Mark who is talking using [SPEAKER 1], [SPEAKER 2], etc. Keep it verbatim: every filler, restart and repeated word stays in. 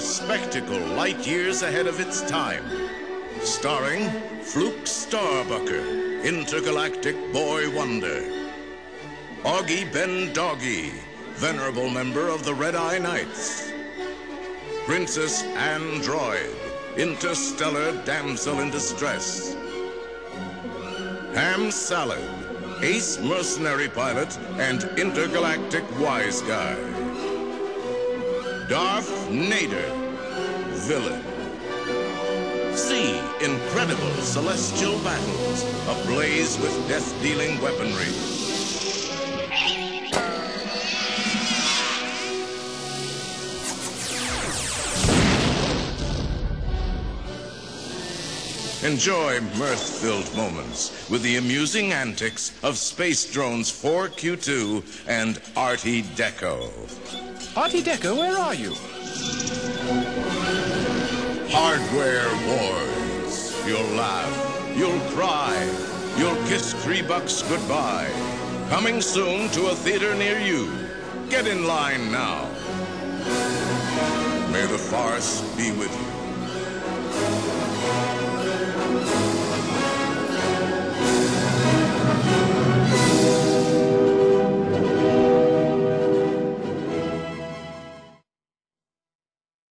[SPEAKER 1] spectacle light years ahead of its time. Starring Fluke Starbucker, intergalactic boy wonder. Augie Ben Doggy, venerable member of the Red-Eye Knights. Princess Android, interstellar damsel in distress. Ham Salad, ace mercenary pilot and intergalactic wise guy. Darth Nader, villain. See incredible celestial battles ablaze with death-dealing weaponry. Enjoy mirth-filled moments with the amusing antics of Space Drones four Q two and Artie Deco.
[SPEAKER 2] Artie Deco, where are you?
[SPEAKER 1] Hardware Wars. You'll laugh, you'll cry, you'll kiss three bucks goodbye. Coming soon to a theater near you. Get in line now. May the farce be with you.